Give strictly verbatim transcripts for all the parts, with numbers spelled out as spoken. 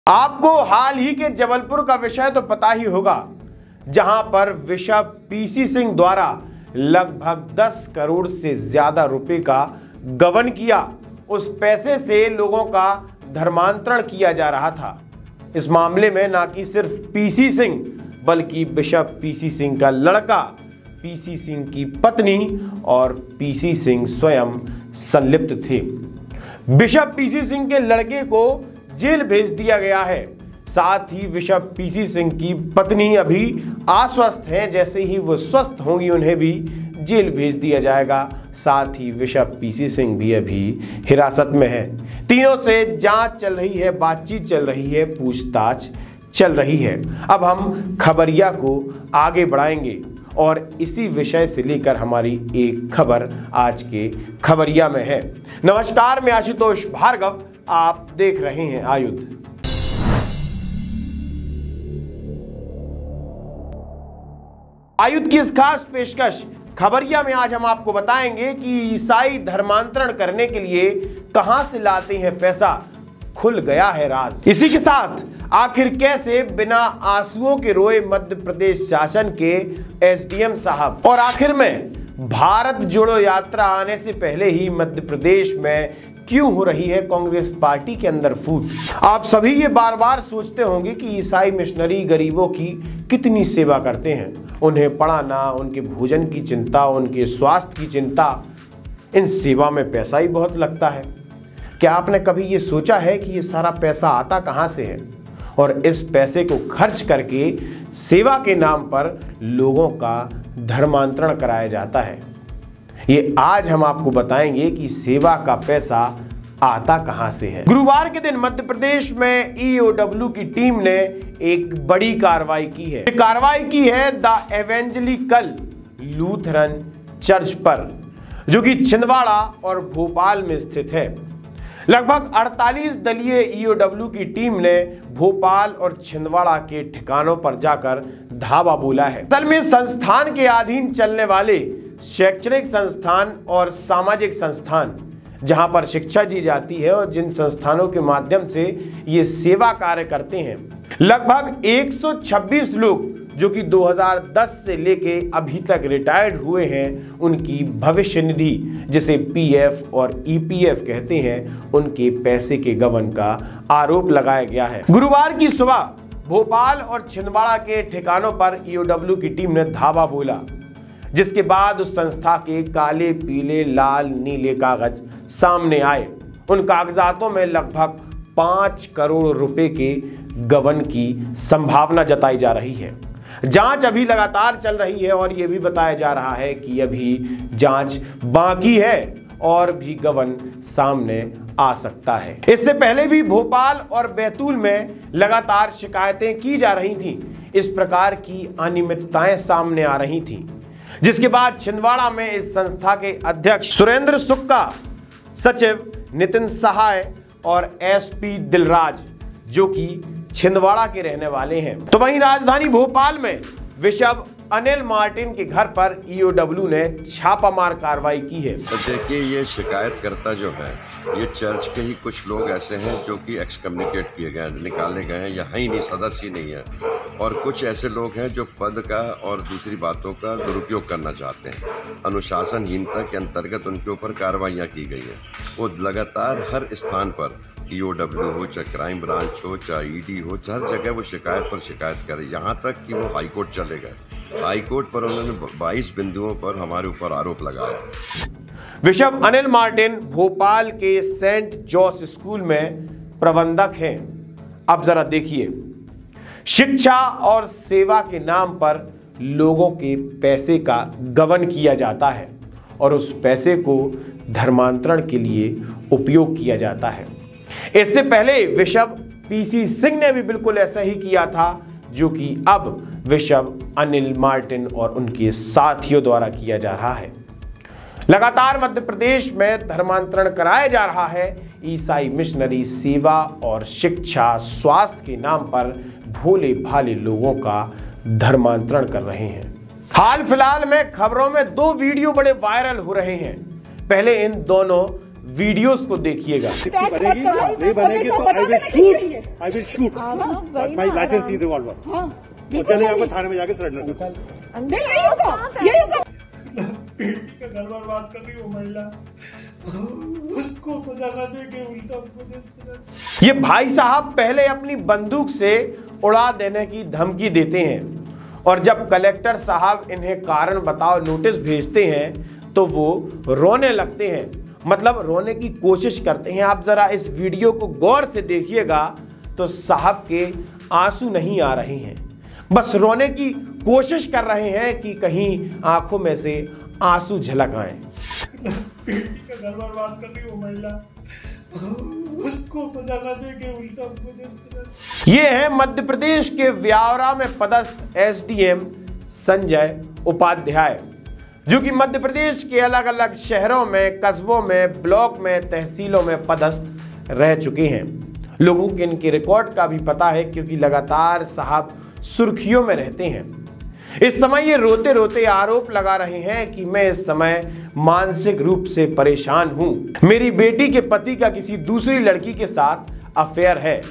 आपको हाल ही के जबलपुर का विषय तो पता ही होगा, जहां पर बिशप पीसी सिंह द्वारा लगभग दस करोड़ से ज्यादा रुपए का गबन किया। उस पैसे से लोगों का धर्मांतरण किया जा रहा था। इस मामले में ना कि सिर्फ पीसी सिंह बल्कि बिशप पीसी सिंह का लड़का, पीसी सिंह की पत्नी और पीसी सिंह स्वयं संलिप्त थे। बिशप पीसी सिंह के लड़के को जेल भेज दिया गया है। साथ ही बिशप पीसी सिंह की पत्नी अभी आश्वस्त हैं, जैसे ही वो स्वस्थ होंगी उन्हें भी जेल भेज दिया जाएगा। साथ ही बिशप पीसी सिंह भी अभी हिरासत में है। तीनों से जांच चल रही है, बातचीत चल रही है, पूछताछ चल रही है। अब हम खबरिया को आगे बढ़ाएंगे और इसी विषय से लेकर हमारी एक खबर आज के खबरिया में है। नमस्कार, मैं आशुतोष भार्गव, आप देख रहे हैं आयुध। आयुध की इस खास पेशकश खबरिया में आज हम आपको बताएंगे कि ईसाई धर्मांतरण करने के लिए कहां से लाते हैं पैसा, खुल गया है राज। इसी के साथ आखिर कैसे बिना आंसुओं के रोए मध्य प्रदेश शासन के एसडीएम साहब, और आखिर में भारत जोड़ो यात्रा आने से पहले ही मध्य प्रदेश में क्यों हो रही है कांग्रेस पार्टी के अंदर फूट। आप सभी ये बार बार सोचते होंगे कि ईसाई मिशनरी गरीबों की कितनी सेवा करते हैं, उन्हें पढ़ाना, उनके भोजन की चिंता, उनके स्वास्थ्य की चिंता, इन सेवा में पैसा ही बहुत लगता है। क्या आपने कभी ये सोचा है कि ये सारा पैसा आता कहां से है और इस पैसे को खर्च करके सेवा के नाम पर लोगों का धर्मांतरण कराया जाता है? ये आज हम आपको बताएंगे कि सेवा का पैसा आता कहां से है। गुरुवार के दिन मध्य प्रदेश में ईओडब्ल्यू की टीम ने एक बड़ी कार्रवाई की है। ये कार्रवाई की है द एवेंजलिकल लूथरन चर्च पर, जो कि छिंदवाड़ा और भोपाल में स्थित है। लगभग अड़तालीस दलीय ईओडब्ल्यू की टीम ने भोपाल और छिंदवाड़ा के ठिकानों पर जाकर धावा बोला है। असल में संस्थान के अधीन चलने वाले शैक्षणिक संस्थान और सामाजिक संस्थान, जहां पर शिक्षा दी जाती है और जिन संस्थानों के माध्यम से ये सेवा कार्य करते हैं, लगभग एक सौ छब्बीस लोग जो कि दो हज़ार दस से लेके अभी तक रिटायर्ड हुए हैं, उनकी भविष्य निधि जिसे पीएफ और ईपीएफ कहते हैं, उनके पैसे के गबन का आरोप लगाया गया है। गुरुवार की सुबह भोपाल और छिंदवाड़ा के ठिकानों पर ईओडब्ल्यू की टीम ने धावा बोला, जिसके बाद उस संस्था के काले, पीले, लाल, नीले कागज सामने आए। उन कागजातों में लगभग पांच करोड़ रुपए के गबन की संभावना जताई जा रही है। जांच अभी लगातार चल रही है और यह भी बताया जा रहा है कि अभी जांच बाकी है और भी गबन सामने आ सकता है। इससे पहले भी भोपाल और बैतूल में लगातार शिकायतें की जा रही थीं। इस प्रकार की अनियमितताएं सामने आ रही थीं, जिसके बाद छिंदवाड़ा में इस संस्था के अध्यक्ष सुरेंद्र सुक्का, सचिव नितिन सहाय और एसपी दिलराज, जो कि छिंदवाड़ा के रहने वाले हैं। तो वहीं राजधानी भोपाल में बिशप अनिल मार्टिन के घर पर ईओडब्ल्यू ने छापामार कार्रवाई की है। तो देखिए, ये शिकायतकर्ता जो है, ये चर्च के ही कुछ लोग ऐसे हैं जो कि एक्सकम्युनिकेट किए गए हैं, निकाले गए हैं, या है ही नहीं, सदस्य ही नहीं है। और कुछ ऐसे लोग हैं जो पद का और दूसरी बातों का दुरुपयोग करना चाहते हैं। अनुशासनहीनता के अंतर्गत उनके ऊपर कार्रवाइयाँ की गई हैं। वो लगातार हर स्थान पर, ईओडब्ल्यू हो, चाहे क्राइम ब्रांच हो, चाहे ईडी हो, हर जगह वो शिकायत पर शिकायत करे, यहाँ तक कि वो हाईकोर्ट चले गए। हाईकोर्ट पर उन्होंने बाईस बिंदुओं पर हमारे ऊपर आरोप लगाया। बिशप अनिल मार्टिन भोपाल के सेंट जॉस स्कूल में प्रबंधक हैं। अब जरा देखिए, शिक्षा और सेवा के नाम पर लोगों के पैसे का गबन किया जाता है और उस पैसे को धर्मांतरण के लिए उपयोग किया जाता है। इससे पहले बिशप पीसी सिंह ने भी बिल्कुल ऐसा ही किया था, जो कि अब बिशप अनिल मार्टिन और उनके साथियों द्वारा किया जा रहा है। लगातार मध्य प्रदेश में धर्मांतरण कराया जा रहा है। ईसाई मिशनरी सेवा और शिक्षा, स्वास्थ्य के नाम पर भोले भाले लोगों का धर्मांतरण कर रहे हैं। हाल फिलहाल में खबरों में दो वीडियो बड़े वायरल हो रहे हैं। पहले इन दोनों वीडियोस को देखिएगा। बनेगी नहीं बनेगी तो I will shoot I will shoot my licence is revolver. हाँ चले यहाँ पर थाने में जाके सरेंडर कर। नहीं होगा ये होगा। का घर बर्बाद कर रही हो महिला, उसको सजा न देके उल्टा मुझे। ये भाई साहब पहले अपनी बंदूक से उड़ा देने की धमकी देते हैं और जब कलेक्टर साहब इन्हें कारण बताओ नोटिस भेजते हैं तो वो रोने लगते हैं, मतलब रोने की कोशिश करते हैं। आप जरा इस वीडियो को गौर से देखिएगा तो साहब के आंसू नहीं आ रहे हैं, बस रोने की कोशिश कर रहे हैं कि कहीं आंखों में से आंसू झलक आए। का घर बर्बाद कर रही हो महिला, उसको सजा न देके उल्टा मुझे। ये है मध्य प्रदेश के व्यावरा में पदस्थ एसडीएम संजय उपाध्याय, जो कि मध्य प्रदेश के अलग अलग शहरों में, कस्बों में, ब्लॉक में, तहसीलों में पदस्थ रह चुके हैं। लोगों के इनके रिकॉर्ड का भी पता है क्योंकि लगातार साहब सुर्खियों में रहते हैं। इस समय ये रोते रोते आरोप लगा रहे हैं कि मैं इस समय मानसिक रूप से परेशान हूं। मेरी बेटी के पति का किसी दूसरी लड़की के साथ अफेयर है।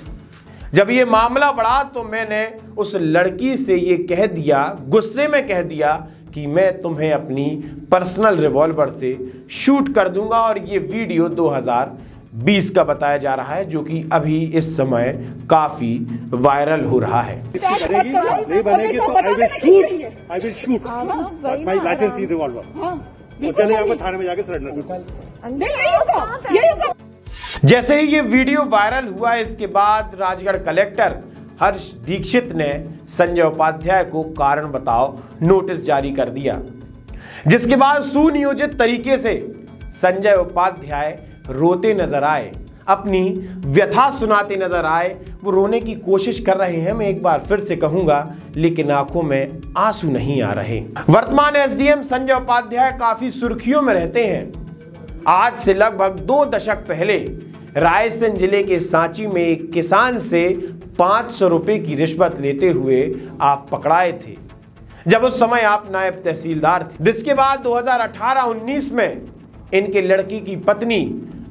जब ये मामला बढ़ा तो मैंने उस लड़की से ये कह दिया, गुस्से में कह दिया कि मैं तुम्हें अपनी पर्सनल रिवॉल्वर से शूट कर दूंगा। और ये वीडियो दो हज़ार बीस का बताया जा रहा है, जो कि अभी इस समय काफी वायरल हो रहा है। बनेगी नहीं बनेगी तो I will shoot I will shoot my licence is revolver. चले यहाँ पर थाने में जाके सरेंडर कर। नहीं होगा ये होगा। जैसे ही ये वीडियो वायरल हुआ, इसके बाद राजगढ़ कलेक्टर हर्ष दीक्षित ने संजय उपाध्याय को कारण बताओ नोटिस जारी कर दिया, जिसके बाद सुनियोजित तरीके से संजय उपाध्याय रोते नजर आए, अपनी व्यथा सुनाते नजर आए। वो रोने की कोशिश कर रहे हैं, मैं एक बार फिर से कहूंगा, लेकिन आंखों में आंसू नहीं आ रहे। वर्तमान एसडीएम संजय उपाध्याय काफी सुर्खियों में रहते हैं। आज से लगभग दो दशक पहले रायसेन जिले के सांची में एक किसान से पांच सौ रुपए की रिश्वत लेते हुए आप पकड़ाए थे, जब उस समय आप नायब तहसीलदार थे। जिसके बाद दो हज़ार अठारह उन्नीस में इनके लड़की की पत्नी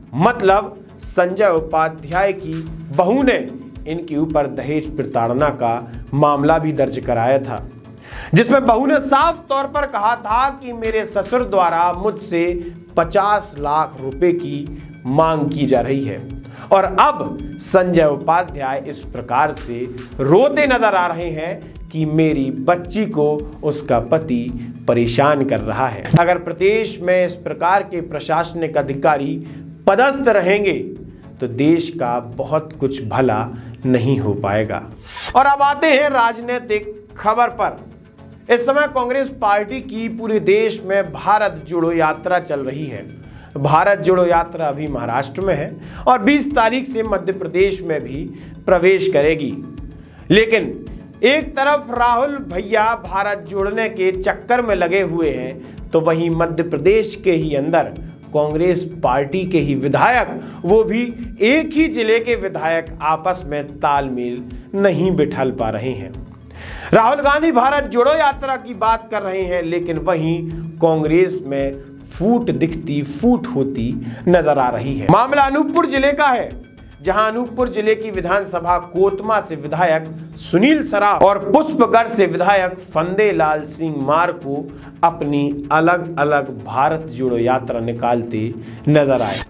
मतलब संजय उपाध्याय की बहू ने इनके ऊपर दहेज प्रताड़ना का मामला भी दर्ज कराया था, जिसमें बहू ने साफ तौर पर कहा था कि मेरे ससुर द्वारा मुझसे पचास लाख रुपए की मांग की जा रही है। और अब संजय उपाध्याय इस प्रकार से रोते नजर आ रहे हैं कि मेरी बच्ची को उसका पति परेशान कर रहा है। अगर प्रदेश में इस प्रकार के प्रशासनिक अधिकारी पदस्थ रहेंगे तो देश का बहुत कुछ भला नहीं हो पाएगा। और अब आते हैं राजनीतिक खबर पर। इस समय कांग्रेस पार्टी की पूरे देश में भारत जोड़ो यात्रा चल रही है। भारत जोड़ो यात्रा अभी महाराष्ट्र में है और बीस तारीख से मध्य प्रदेश में भी प्रवेश करेगी। लेकिन एक तरफ राहुल भैया भारत जोड़ने के चक्कर में लगे हुए हैं, तो वहीं मध्य प्रदेश के ही अंदर कांग्रेस पार्टी के ही विधायक, वो भी एक ही जिले के विधायक, आपस में तालमेल नहीं बिठा पा रहे हैं। राहुल गांधी भारत जोड़ो यात्रा की बात कर रहे हैं, लेकिन वहीं कांग्रेस में फूट दिखती फूट होती नजर आ रही है। मामला अनूपपुर जिले का है, जहां अनूपपुर जिले की विधानसभा कोतमा से विधायक सुनील सराफ और पुष्पगढ़ से विधायक फंदेलाल सिंह मार को अपनी अलग अलग भारत जोड़ो यात्रा निकालते नजर आए।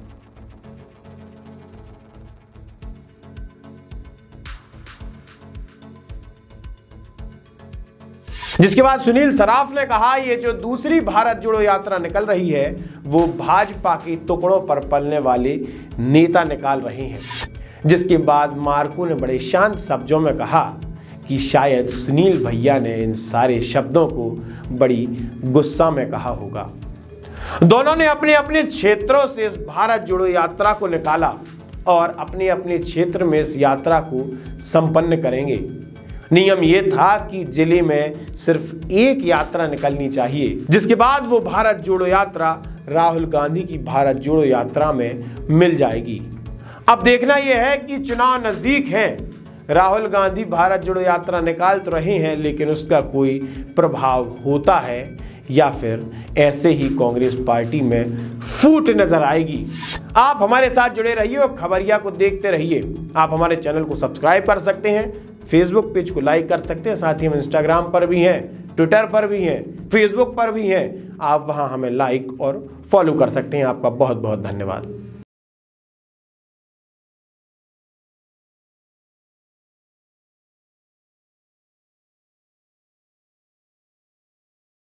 जिसके बाद सुनील सराफ ने कहा, ये जो दूसरी भारत जोड़ो यात्रा निकल रही है वो भाजपा के टुकड़ों पर पलने वाले नेता निकाल रहे हैं। जिसके बाद मार्को ने बड़े शांत शब्दों में कहा कि शायद सुनील भैया ने इन सारे शब्दों को बड़ी गुस्सा में कहा होगा। दोनों ने अपने अपने क्षेत्रों से इस भारत जोड़ो यात्रा को निकाला और अपने अपने क्षेत्र में इस यात्रा को संपन्न करेंगे। नियम यह था कि जिले में सिर्फ एक यात्रा निकलनी चाहिए, जिसके बाद वो भारत जोड़ो यात्रा राहुल गांधी की भारत जोड़ो यात्रा में मिल जाएगी। अब देखना यह है कि चुनाव नजदीक हैं, राहुल गांधी भारत जोड़ो यात्रा निकाल तो रहे हैं, लेकिन उसका कोई प्रभाव होता है या फिर ऐसे ही कांग्रेस पार्टी में फूट नजर आएगी। आप हमारे साथ जुड़े रहिए और खबरिया को देखते रहिए। आप हमारे चैनल को सब्सक्राइब कर सकते हैं, फेसबुक पेज को लाइक कर सकते हैं, साथ ही हम इंस्टाग्राम पर भी हैं, ट्विटर पर भी हैं, फेसबुक पर भी हैं। आप वहां हमें लाइक और फॉलो कर सकते हैं। आपका बहुत बहुत धन्यवाद।